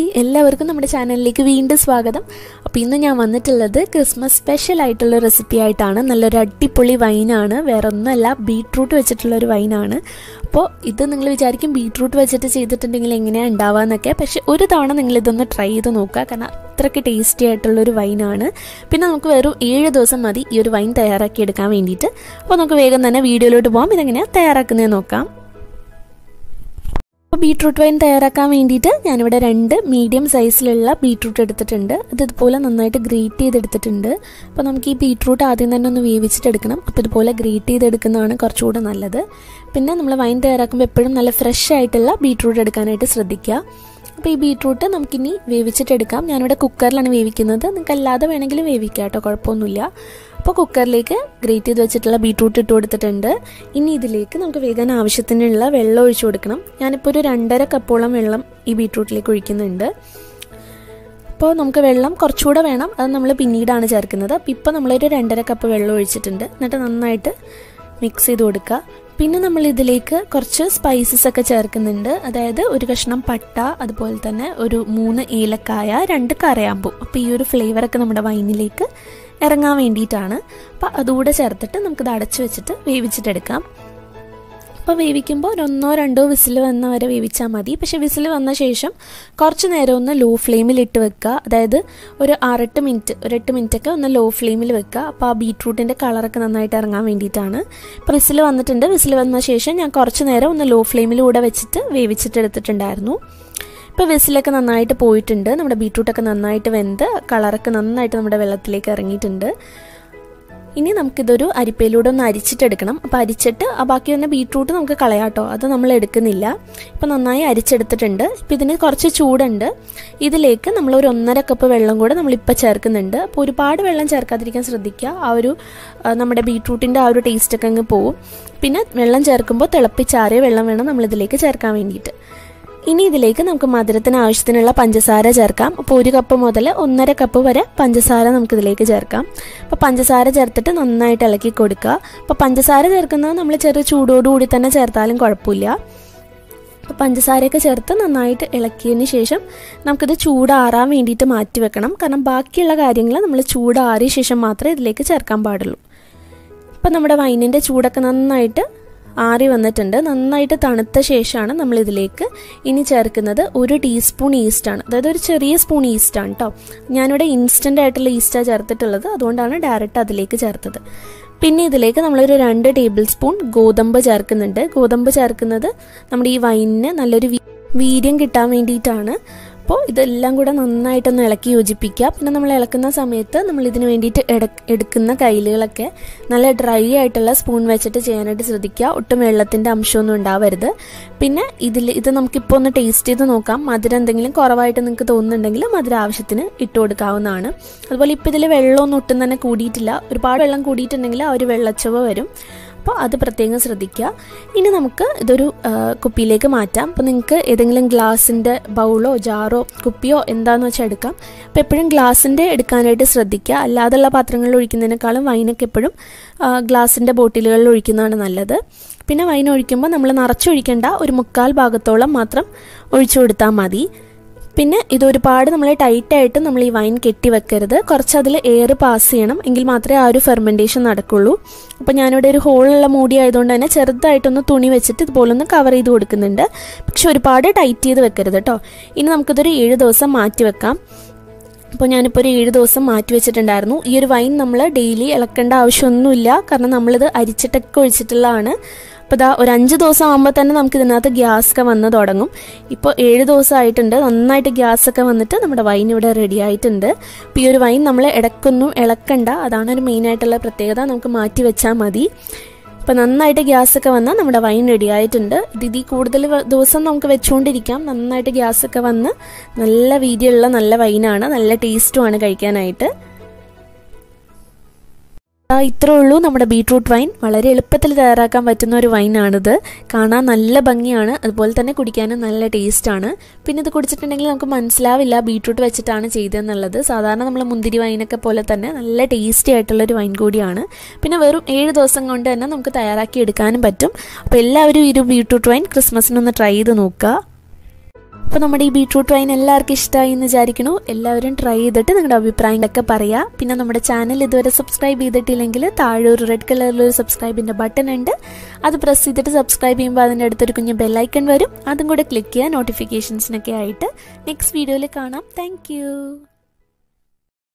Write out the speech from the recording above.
എല്ലാവർക്കും നമ്മുടെ ചാനലിലേക്ക് വീണ്ടും സ്വാഗതം. അപ്പോൾ ഇന്ന് ഞാൻ വന്നിട്ടുള്ളത് ക്രിസ്മസ് സ്പെഷ്യൽ ആയിട്ടുള്ള റെസിപ്പി ആയിട്ടാണ്. നല്ലൊരു അടിപൊളി വൈനാണ്, വേറെ ഒന്നുമല്ല ബീട്രൂട്ട് വെച്ചിട്ടുള്ളൊരു വൈനാണ്. അപ്പോൾ ഇത് നിങ്ങൾ വിചാരിക്കും ബീട്രൂട്ട് വെച്ചിട്ട് ചെയ്തിട്ടുണ്ടെങ്കിൽ എങ്ങനെയാണ് ഉണ്ടാവുക, പക്ഷേ ഒരു തവണ നിങ്ങളിതൊന്ന് ട്രൈ ചെയ്ത് നോക്കുക, കാരണം അത്രയ്ക്ക് ടേസ്റ്റി ആയിട്ടുള്ളൊരു വൈനാണ്. പിന്നെ നമുക്ക് വെറും 7 ദിവസം മതി ഈ ഒരു വൈൻ തയ്യാറാക്കി എടുക്കാൻ വേണ്ടിയിട്ട്. അപ്പോൾ നമുക്ക് വേഗം തന്നെ വീഡിയോയിലോട്ട് പോകാം, ഇതെങ്ങനെയാണ് തയ്യാറാക്കുന്നത് നോക്കാം. അപ്പോൾ ബീട്രൂട്ട് വൈൻ തയ്യാറാക്കാൻ വേണ്ടിയിട്ട് ഞാനിവിടെ 2 മീഡിയം സൈസിലുള്ള ബീട്രൂട്ട് എടുത്തിട്ടുണ്ട്. അത് ഇതുപോലെ നന്നായിട്ട് ഗ്രേറ്റ് ചെയ്തെടുത്തിട്ടുണ്ട്. അപ്പോൾ നമുക്ക് ഈ ബീട്രൂട്ട് ആദ്യം തന്നെ ഒന്ന് വേവിച്ചിട്ടെടുക്കണം. അപ്പോൾ ഇതുപോലെ ഗ്രേറ്റ് ചെയ്തെടുക്കുന്നതാണ് കുറച്ചുകൂടെ നല്ലത്. പിന്നെ നമ്മൾ വൈൻ തയ്യാറാക്കുമ്പോൾ എപ്പോഴും നല്ല ഫ്രഷ് ആയിട്ടുള്ള ബീട്രൂട്ട് എടുക്കാനായിട്ട് ശ്രദ്ധിക്കുക. അപ്പോൾ ഈ ബീട്രൂട്ട് നമുക്കിനി വേവിച്ചിട്ടെടുക്കാം. ഞാനിവിടെ കുക്കറിലാണ് വേവിക്കുന്നത്, നിങ്ങൾക്ക് അല്ലാതെ വേണമെങ്കിലും വേവിക്കാം കേട്ടോ, കുഴപ്പമൊന്നുമില്ല. അപ്പോൾ കുക്കറിലേക്ക് ഗ്രേറ്റ് ചെയ്ത് വെച്ചിട്ടുള്ള ബീട്രൂട്ട് ഇട്ട് കൊടുത്തിട്ടുണ്ട്. ഇനി ഇതിലേക്ക് നമുക്ക് വേഗം ആവശ്യത്തിനുള്ള വെള്ളം ഒഴിച്ചു കൊടുക്കണം. ഞാനിപ്പോൾ ഒരു 2.5 കപ്പോളം വെള്ളം ഈ ബീട്രൂട്ടിലേക്ക് ഒഴിക്കുന്നുണ്ട്. അപ്പോൾ നമുക്ക് വെള്ളം കുറച്ചുകൂടെ വേണം, അത് നമ്മൾ പിന്നീടാണ് ചേർക്കുന്നത്. അപ്പോൾ ഇപ്പോൾ നമ്മളൊരു 2.5 കപ്പ് വെള്ളം ഒഴിച്ചിട്ടുണ്ട്. എന്നിട്ട് നന്നായിട്ട് മിക്സ് ചെയ്ത് കൊടുക്കുക. പിന്നെ നമ്മൾ ഇതിലേക്ക് കുറച്ച് സ്പൈസസ് ഒക്കെ ചേർക്കുന്നുണ്ട്. അതായത് ഒരു കഷ്ണം പട്ട, അതുപോലെ തന്നെ ഒരു 3 ഏലക്കായ, 2 കരയാമ്പൂ. അപ്പോൾ ഈ ഒരു ഫ്ലേവറൊക്കെ നമ്മുടെ വൈനിലേക്ക് ഇറങ്ങാൻ വേണ്ടിയിട്ടാണ്. അപ്പോൾ അതുകൂടെ ചേർത്തിട്ട് നമുക്കിത് അടച്ചു വെച്ചിട്ട് വേവിച്ചിട്ടെടുക്കാം. അപ്പോൾ വേവിക്കുമ്പോൾ 1-2 വിസിൽ വന്ന വരെ വേവിച്ചാൽ മതി. പക്ഷേ വിസിൽ വന്ന ശേഷം കുറച്ച് നേരം ഒന്ന് ലോ ഫ്ലെയിമിൽ ഇട്ട് വെക്കുക. അതായത് ഒരു 6-8 മിനിറ്റ്, ഒരു 8 മിനിറ്റൊക്കെ ഒന്ന് ലോ ഫ്ലെയിമിൽ വെക്കുക. അപ്പോൾ ആ ബീട്രൂട്ടിൻ്റെ കളറൊക്കെ നന്നായിട്ട് ഇറങ്ങാൻ വേണ്ടിയിട്ടാണ്. ഇപ്പോൾ വിസിൽ വന്നിട്ടുണ്ട്. വിസിൽ വന്ന ശേഷം ഞാൻ കുറച്ച് നേരം ഒന്ന് ലോ ഫ്ലെയിമിലൂടെ വെച്ചിട്ട് വേവിച്ചിട്ടെടുത്തിട്ടുണ്ടായിരുന്നു. ഇപ്പോൾ വിസിലൊക്കെ നന്നായിട്ട് പോയിട്ടുണ്ട്. നമ്മുടെ ബീട്രൂട്ടൊക്കെ നന്നായിട്ട് വെന്ത് കളറൊക്കെ നന്നായിട്ട് നമ്മുടെ വെള്ളത്തിലേക്ക് ഇറങ്ങിയിട്ടുണ്ട്. ഇനി നമുക്കിതൊരു അരിപ്പയിലൂടെ ഒന്ന് അരിച്ചിട്ടെടുക്കണം. അപ്പോൾ അരിച്ചിട്ട് ബാക്കി തന്നെ ബീട്രൂട്ട് നമുക്ക് കളയാട്ടോ, അത് നമ്മൾ എടുക്കുന്നില്ല. ഇപ്പോൾ നന്നായി അരിച്ചെടുത്തിട്ടുണ്ട്. ഇപ്പോൾ ഇതിന് കുറച്ച് ചൂടുണ്ട്. ഇതിലേക്ക് നമ്മൾ ഒരു 1.5 കപ്പ് വെള്ളം കൂടെ നമ്മളിപ്പോൾ ചേർക്കുന്നുണ്ട്. അപ്പോൾ ഒരുപാട് വെള്ളം ചേർക്കാതിരിക്കാൻ ശ്രദ്ധിക്കുക. ആ ഒരു നമ്മുടെ ബീട്രൂട്ടിൻ്റെ ആ ഒരു ടേസ്റ്റൊക്കെ അങ്ങ് പോവും. പിന്നെ വെള്ളം ചേർക്കുമ്പോൾ തിളപ്പിച്ചാറിയ വെള്ളം വേണം നമ്മളിതിലേക്ക് ചേർക്കാൻ വേണ്ടിയിട്ട്. ഇനി ഇതിലേക്ക് നമുക്ക് മധുരത്തിന് ആവശ്യത്തിനുള്ള പഞ്ചസാര ചേർക്കാം. അപ്പോൾ 1 കപ്പ് മുതൽ 1.5 കപ്പ് വരെ പഞ്ചസാര നമുക്കിതിലേക്ക് ചേർക്കാം. അപ്പോൾ പഞ്ചസാര ചേർത്തിട്ട് നന്നായിട്ട് ഇളക്കി കൊടുക്കുക. അപ്പോൾ പഞ്ചസാര ചേർക്കുന്നത് നമ്മൾ ചെറിയ ചൂടോടുകൂടി തന്നെ ചേർത്താലും കുഴപ്പമില്ല. അപ്പോൾ പഞ്ചസാരയൊക്കെ ചേർത്ത് നന്നായിട്ട് ഇളക്കിയതിന് ശേഷം നമുക്കിത് ചൂടാറാൻ വേണ്ടിയിട്ട് മാറ്റി വെക്കണം. കാരണം ബാക്കിയുള്ള കാര്യങ്ങൾ നമ്മൾ ചൂടാറിയ ശേഷം മാത്രമേ ഇതിലേക്ക് ചേർക്കാൻ പാടുള്ളൂ. അപ്പോൾ നമ്മുടെ വൈനിൻ്റെ ചൂടൊക്കെ നന്നായിട്ട് ആറി വന്നിട്ടുണ്ട്. നന്നായിട്ട് തണുത്ത ശേഷമാണ് നമ്മളിതിലേക്ക് ഇനി ചേർക്കുന്നത് 1 ടീസ്പൂൺ ഈസ്റ്റാണ്. അതായത് ഒരു ചെറിയ സ്പൂൺ ഈസ്റ്റാണ് കേട്ടോ. ഞാനിവിടെ ഇൻസ്റ്റൻ്റ് ആയിട്ടുള്ള ഈസ്റ്റാണ് ചേർത്തിട്ടുള്ളത്, അതുകൊണ്ടാണ് ഡയറക്റ്റ് അതിലേക്ക് ചേർത്തത്. പിന്നെ ഇതിലേക്ക് നമ്മളൊരു 2 ടേബിൾ സ്പൂൺ ഗോതമ്പ് ചേർക്കുന്നുണ്ട്. ഗോതമ്പ് ചേർക്കുന്നത് നമ്മുടെ ഈ വൈനിന് നല്ലൊരു വീര്യം കിട്ടാൻ വേണ്ടിയിട്ടാണ്. അപ്പോൾ ഇതെല്ലാം കൂടെ നന്നായിട്ടൊന്ന് ഇളക്കി യോജിപ്പിക്കുക. പിന്നെ നമ്മൾ ഇളക്കുന്ന സമയത്ത് നമ്മൾ ഇതിന് വേണ്ടിയിട്ട് എടുക്കുന്ന കയ്യിലുകളൊക്കെ നല്ല ഡ്രൈ ആയിട്ടുള്ള സ്പൂൺ വെച്ചിട്ട് ചെയ്യാനായിട്ട് ശ്രദ്ധിക്കുക. ഒട്ടും വെള്ളത്തിൻ്റെ അംശമൊന്നും ഉണ്ടാവരുത്. പിന്നെ ഇത് നമുക്കിപ്പോൾ ഒന്ന് ടേസ്റ്റ് ചെയ്ത് നോക്കാം. മധുരം എന്തെങ്കിലും കുറവായിട്ട് നിങ്ങൾക്ക് തോന്നുന്നുണ്ടെങ്കിൽ മധുരം ആവശ്യത്തിന് ഇട്ട് കൊടുക്കാവുന്നതാണ്. അതുപോലെ ഇപ്പോൾ ഇതിൽ വെള്ളമൊന്നും ഒട്ടും തന്നെ കൂടിയിട്ടില്ല. ഒരുപാട് വെള്ളം കൂടിയിട്ടുണ്ടെങ്കിൽ ആ ഒരു വെള്ളച്ചുവ വരും. അപ്പോൾ അത് പ്രത്യേകം ശ്രദ്ധിക്കുക. ഇനി നമുക്ക് ഇതൊരു കുപ്പിയിലേക്ക് മാറ്റാം. അപ്പോൾ നിങ്ങൾക്ക് ഏതെങ്കിലും ഗ്ലാസിൻ്റെ ബൗളോ ജാറോ കുപ്പിയോ എന്താണെന്ന് വെച്ചാൽ എടുക്കാം. അപ്പോൾ എപ്പോഴും ഗ്ലാസിൻ്റെ എടുക്കാനായിട്ട് ശ്രദ്ധിക്കുക. അല്ലാതെയുള്ള പാത്രങ്ങളിൽ ഒഴിക്കുന്നതിനേക്കാളും വൈനൊക്കെ എപ്പോഴും ഗ്ലാസിൻ്റെ ബോട്ടിലുകളിൽ ഒഴിക്കുന്നതാണ് നല്ലത്. പിന്നെ വൈൻ ഒഴിക്കുമ്പോൾ നമ്മൾ നിറച്ചൊഴിക്കേണ്ട, ഒരു 1/4 ഭാഗത്തോളം മാത്രം ഒഴിച്ചു കൊടുത്താൽ മതി. പിന്നെ ഇതൊരുപാട് നമ്മൾ ടൈറ്റായിട്ട് നമ്മൾ ഈ വൈൻ കെട്ടി വെക്കരുത്. കുറച്ച് അതിൽ എയർ പാസ് ചെയ്യണം, എങ്കിൽ മാത്രമേ ആ ഒരു ഫെർമെൻറ്റേഷൻ നടക്കുള്ളൂ. അപ്പോൾ ഞാനിവിടെ ഒരു ഹോളുള്ള മൂടി ആയതുകൊണ്ട് തന്നെ ചെറുതായിട്ടൊന്ന് തുണി വെച്ചിട്ട് ഇതുപോലെ ഒന്ന് കവർ ചെയ്ത് കൊടുക്കുന്നുണ്ട്. പക്ഷെ ഒരുപാട് ടൈറ്റ് ചെയ്ത് വെക്കരുത് കേട്ടോ. ഇനി നമുക്കിതൊരു 7 ദിവസം മാറ്റി വെക്കാം. അപ്പോൾ ഞാനിപ്പോൾ ഒരു 7 ദിവസം മാറ്റി വെച്ചിട്ടുണ്ടായിരുന്നു. ഈ ഒരു വൈൻ നമ്മൾ ഡെയിലി ഇളക്കേണ്ട ആവശ്യമൊന്നുമില്ല, കാരണം നമ്മളിത് അരിച്ചിട്ടൊക്കെ ഒഴിച്ചിട്ടുള്ളതാണ്. അപ്പോൾ ഇതാ ഒരു 5 ദിവസം ആകുമ്പോൾ തന്നെ നമുക്ക് ഇതിനകത്ത് ഗ്യാസൊക്കെ വന്ന് തുടങ്ങും. ഇപ്പോൾ 7 ദിവസമായിട്ടുണ്ട്. നന്നായിട്ട് ഗ്യാസൊക്കെ വന്നിട്ട് നമ്മുടെ വൈൻ ഇവിടെ റെഡി ആയിട്ടുണ്ട്. അപ്പോൾ ഈ ഒരു വൈൻ നമ്മൾ ഇടയ്ക്കൊന്നും ഇളക്കണ്ട, അതാണ് ഒരു മെയിനായിട്ടുള്ള പ്രത്യേകത. നമുക്ക് മാറ്റി വെച്ചാൽ മതി. അപ്പോൾ നന്നായിട്ട് ഗ്യാസൊക്കെ വന്നാൽ നമ്മുടെ വൈൻ റെഡി ആയിട്ടുണ്ട്. ഇതിൽ കൂടുതൽ ദിവസം നമുക്ക് വെച്ചുകൊണ്ടിരിക്കാം. നന്നായിട്ട് ഗ്യാസൊക്കെ വന്ന് നല്ല വീതിയുള്ള നല്ല വൈനാണ്, നല്ല ടേസ്റ്റുമാണ് കഴിക്കാനായിട്ട്. ഇത്രേ ഉള്ളൂ നമ്മുടെ ബീട്രൂട്ട് വൈൻ. വളരെ എളുപ്പത്തിൽ തയ്യാറാക്കാൻ പറ്റുന്ന ഒരു വൈനാണിത്. കാണാൻ നല്ല ഭംഗിയാണ്, അതുപോലെ തന്നെ കുടിക്കാനും നല്ല ടേസ്റ്റാണ്. പിന്നെ ഇത് കുടിച്ചിട്ടുണ്ടെങ്കിൽ നമുക്ക് മനസ്സിലാവില്ല ബീട്രൂട്ട് വെച്ചിട്ടാണ് ചെയ്തതെന്നുള്ളത്. സാധാരണ നമ്മൾ മുന്തിരി വൈനൊക്കെ പോലെ തന്നെ നല്ല ടേസ്റ്റി ആയിട്ടുള്ളൊരു വൈൻ കൂടിയാണ്. പിന്നെ വെറും 7 ദിവസം കൊണ്ട് തന്നെ നമുക്ക് തയ്യാറാക്കി എടുക്കാനും പറ്റും. അപ്പോൾ എല്ലാവരും ഈ ഒരു ബീട്രൂട്ട് വൈൻ ക്രിസ്മസിനൊന്ന് ട്രൈ ചെയ്ത് നോക്കുക. അപ്പോൾ നമ്മുടെ ഈ ബീട്രൂട്ട് വൈൻ എല്ലാവർക്കും ഇഷ്ടമായി എന്ന് വിചാരിക്കണു. എല്ലാവരും ട്രൈ ചെയ്തിട്ട് നിങ്ങളുടെ അഭിപ്രായങ്ങളൊക്കെ പറയാം. പിന്നെ നമ്മുടെ ചാനൽ ഇതുവരെ സബ്സ്ക്രൈബ് ചെയ്തിട്ടില്ലെങ്കിൽ താഴെ ഒരു റെഡ് കളറിലൊരു സബ്സ്ക്രൈബിൻ്റെ ബട്ടൺ ഉണ്ട്. അത് പ്രസ് ചെയ്തിട്ട് സബ്സ്ക്രൈബ് ചെയ്യുമ്പോൾ അതിൻ്റെ അടുത്തൊരു കുഞ്ഞ് ബെല്ലൈക്കൺ വരും. അതും കൂടെ ക്ലിക്ക് ചെയ്യുക നോട്ടിഫിക്കേഷൻസിനൊക്കെ ആയിട്ട്. നെക്സ്റ്റ് വീഡിയോയിൽ കാണാം. താങ്ക്